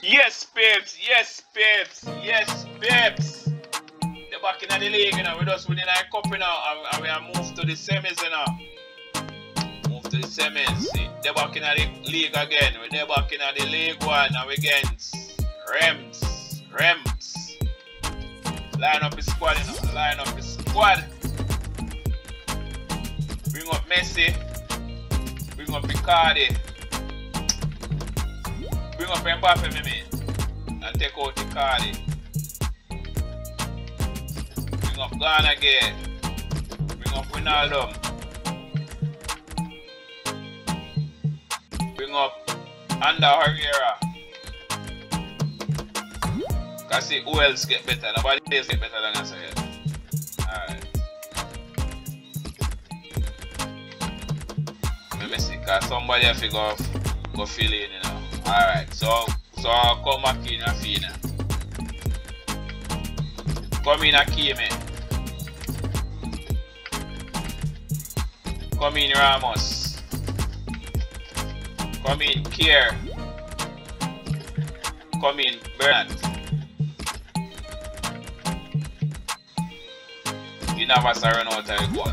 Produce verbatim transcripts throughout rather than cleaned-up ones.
Yes, babes. Yes, babes. Yes, babes. They're back in the league, you know. We're just winning our cup, you know. And, and we are moved to the semis, you know. Move to the semis. See, they're back in the league again. We're back in the league one. Now we against Rems. Rems. Line up his squad, you know. Line up his squad. Bring up Messi. Bring up Icardi. Bring up Mbappe, me man. And take out Icardi. Bring up Ghana again. Bring up Ronaldo. Bring up Ander Herrera. Cause see who else get better. Nobody else get better than us again. Alright. Let me see, cause somebody have to go, go fill in, you know. Alright, so so I'll come back in Rafina. Come in Akime. Come in Ramos. Come in Kier. Come in Bernat. You never run out of the goal.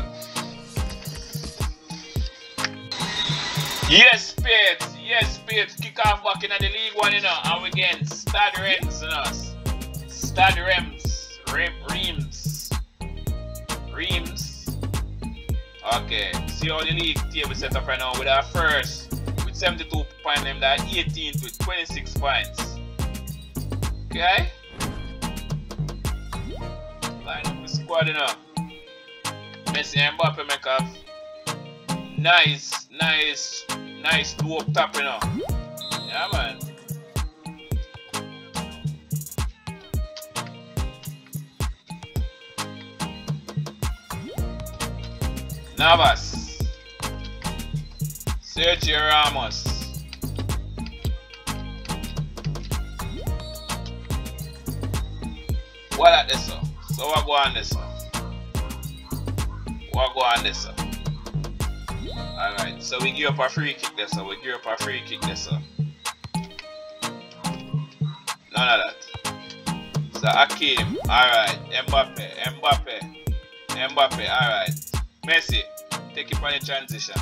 Yes, babes. Yes, babes. Kick off back in the league one, you know. And we again Stade Reims, you know. Stade Reims. Rem, Reims. Reims. Okay. See how the league table set up right now with our first with seventy-two points, them that eighteenth with twenty-six points. Okay? Line up the squad, you know. Messi and Mbappe make a nice, nice, nice two up top, you know. Yeah, man. Navas. Sergio Ramos. What at this, sir? So what go on this, sir? What go on this, sir? Alright, so we give up a free kick there, sir. We give up a free kick there, sir. None of that. So Hakim, alright. Mbappe, Mbappe, Mbappe, alright. Messi, take it on the transition.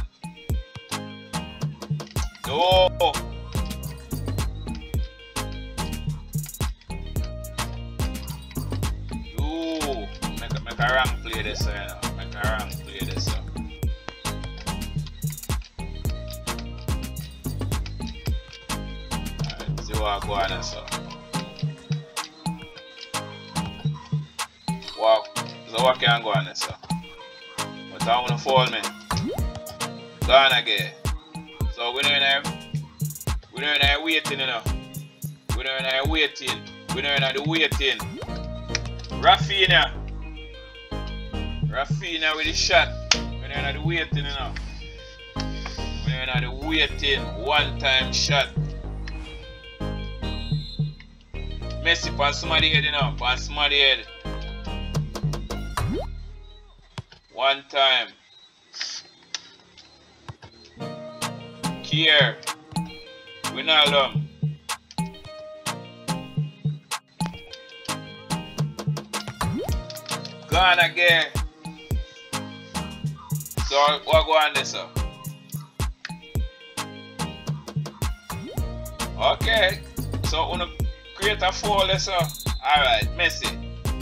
No. Ooh, make a, make a wrong play this, sir. You know. Make a wrong play this, sir. Alright, see what go on, sir. Wow, so what can go on, sir? But I want to fall, man. Gone again. So we're doing our, we're doing our waiting, you know. We're doing our waiting. We're doing our waiting. Rafinha. Rafinha with the shot. We're doing our waiting, you know. We're doing our waiting. One time shot. Messi pass somebody head, you know. Pass somebody head. One time. Kier. Ronaldo. Gone again. So what go on this, sir? Okay. So wanna create a foul, sir. Alright, Messi.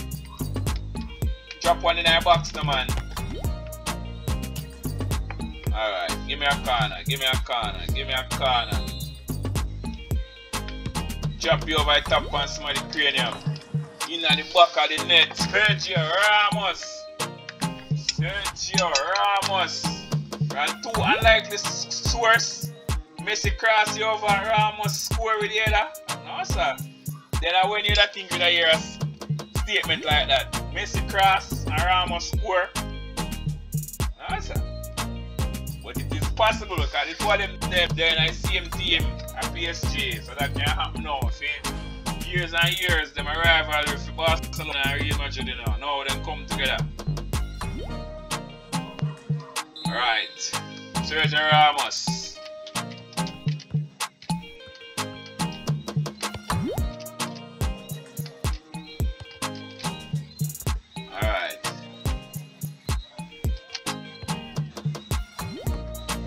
Drop one in our box, no man. Alright, give me a corner, give me a corner, give me a corner. Drop you over the top on somebody cranium. In at the back of the net. Sergio Ramos. Sergio Ramos. And two unlikely source. Messi cross you over Ramos score with the header. No, sir. Then I when you that think you hear a statement like that. Messi cross and Ramos score. No, sir. But it is possible because it's one of them they're in the same team at P S G, so that can happen now. See, years and years, them rivalry for Barcelona and Real Madrid, you know, now they come together. Right, Sergio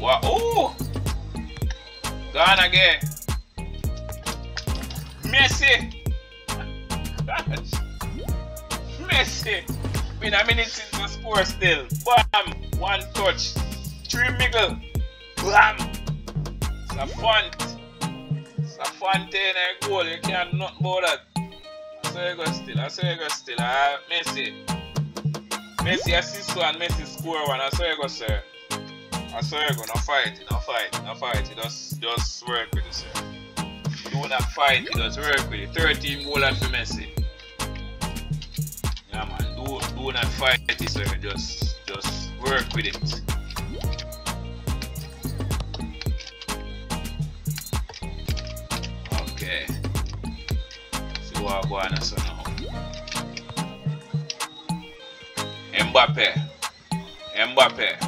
Wow. Oh! Gone again. Messi. Messi. Been a minute since the score still. Bam. One touch. Three miggle. Bam. It's a font. It's a fontaine and goal. You can't not about that. I saw you go still. I saw you go still. Uh, Messi. Messi assist one. Messi score one. I saw you go, sir. I saw you go. No fight. No fight. No fight. Just, just work with it, sir. Do not fight. Just work with it. thirteen goal for Messi. Yeah, man. Do, do not fight it, sir. Just, just work with it. Okay. See what I'm going to say now. Mbappe. Mbappe.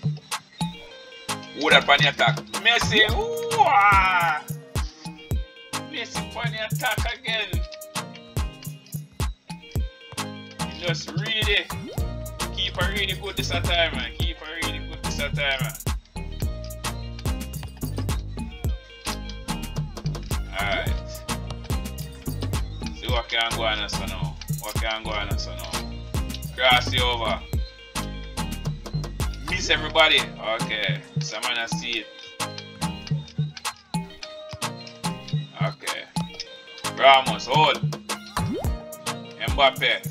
Who that on the attack? Messi. Ooh, ah. Messi on the attack again. He just really keep a really good this time, man. Keep a really good this time, man. Alright. See what can go on so now. What can go on so now. Cross you over. Miss everybody. Okay. Someone has see it. Okay. Ramos, hold. Mbappe.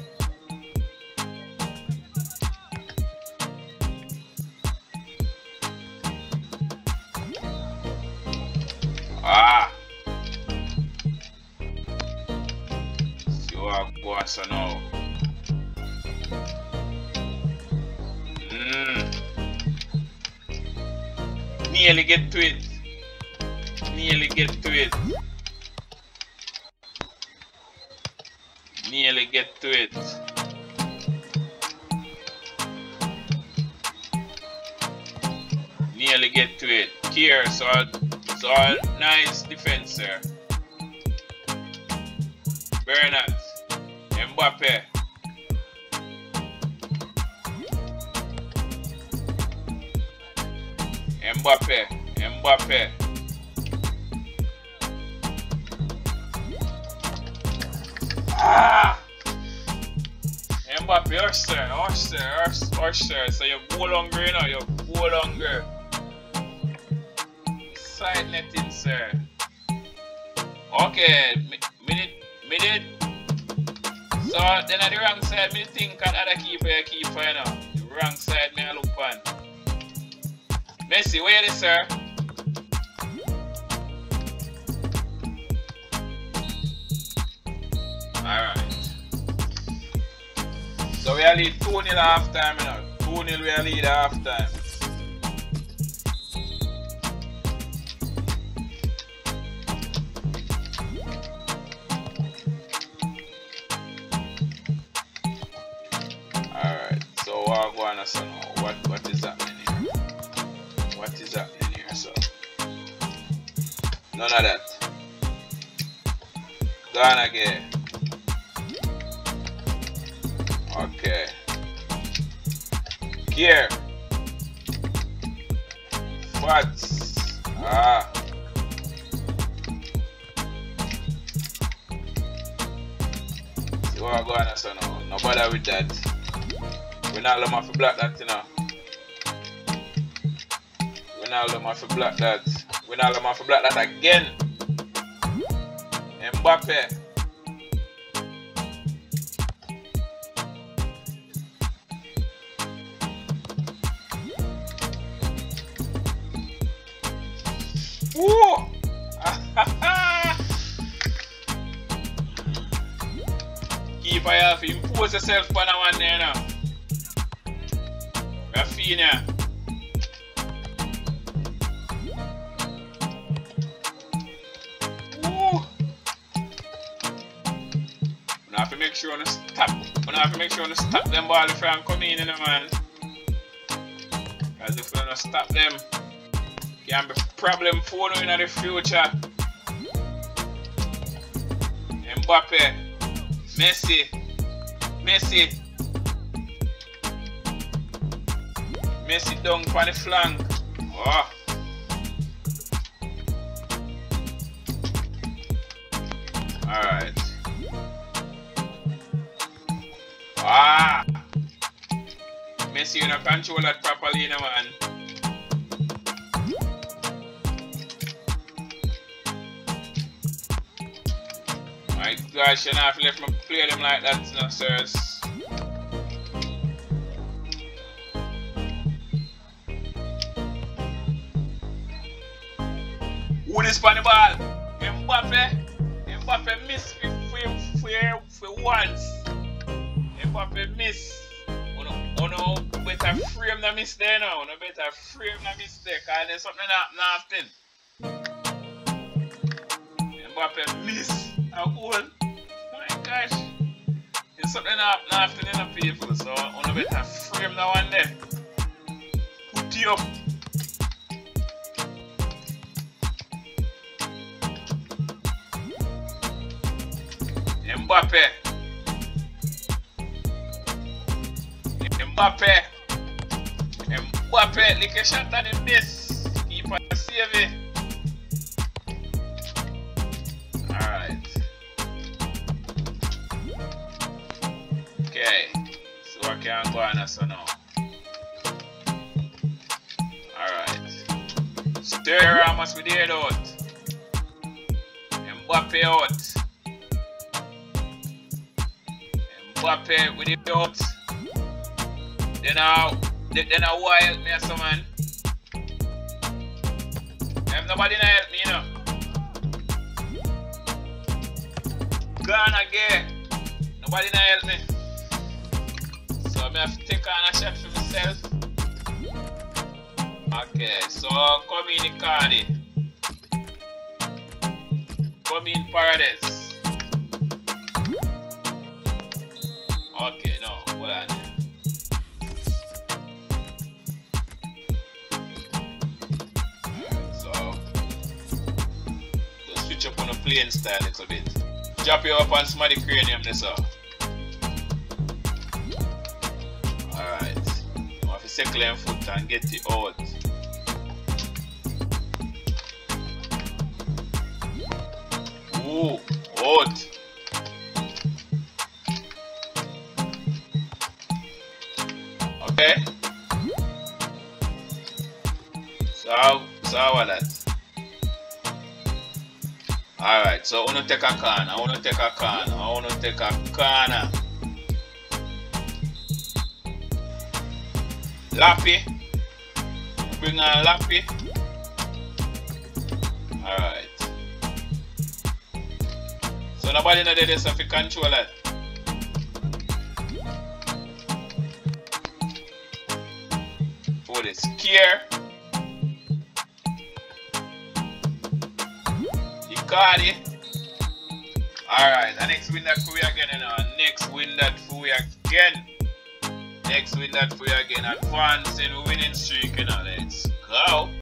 Ah. See what goes so now. Mm. Nearly get to it. Nearly get to it. Nearly get to it. Nearly get to it. Here, so, so nice defense, sir. Bernat. Mbappe. Mbappe, Mbappe. Ah! Mbappe, hush sir, hush sir, hush, hush sir. So you go longer, you know, you go longer. Side netting, sir. Okay, minute, minute. So then at the wrong side, me think an other keeper, keeper, you know. The wrong side, me I look on. Messi, where is sir? Alright. So we are lead two nil half time, you know. two nil we are lead half time. Alright, so what are going on so now? What what is happening here? What is happening here, so? None of that. Gone again. Okay. Here. Fats. Ah. See what going on, so now? No bother with that. We're not allowed to block that, you know. We're not allowed to block that. We're not allowed to block that again. Mbappe. Woo! Keeper, you have to impose yourself on that one there now. Rafinha. Woo! We have to make sure to stop. We have to make sure to stop them ball from coming in, you know, man. Because if we don't stop them, can be problem for you in the future. Mbappe, Messi, Messi, Messi down for the flank. Oh. Alright. Ah! Messi, you don't control that properly, you know, man. My gosh, you know, if you let me play them like that, no, sirs. Who is on the ball? Mbappe. Mbappe miss for, for, for, for once. Mbappe miss. Uno, uno better frame the miss there now. Uno better frame the miss there. Because there's something that happening. Mbappe miss a goal. My gosh. There's something that happening in the people. So uno better frame that one there. Put it up. Mbappe. Mbappe. Mbappe. Lick a shot at the miss. Keeper save it. Alright. Okay. So I can go on so now. Alright. Stir Ramos with the head out. Mbappe out. Mbappe with the out. Then I, then I who help me as man. If nobody na help me, you know. Gone again. Nobody na help me. So I have to think on a shot for myself. Okay, so come in the Cardi. Come in Paradise. Okay, no, hold on. Alright, so let's switch up on the playing style a little bit. Drop you up on Smarty Cranium this up. Alright. You have to circle your foot and get it out. Ooh, out. Okay. So how, so how are that? Alright, so I want to take a corner. I want to take a corner. I want to take a corner. Lappy. Bring on Lappy. Alright. So nobody know this if you control it. For the scare. Icardi. Alright, the next win that for we again, you know. Next win that for we again. Next win that for we again. Advancing winning streak, you know. Let's go.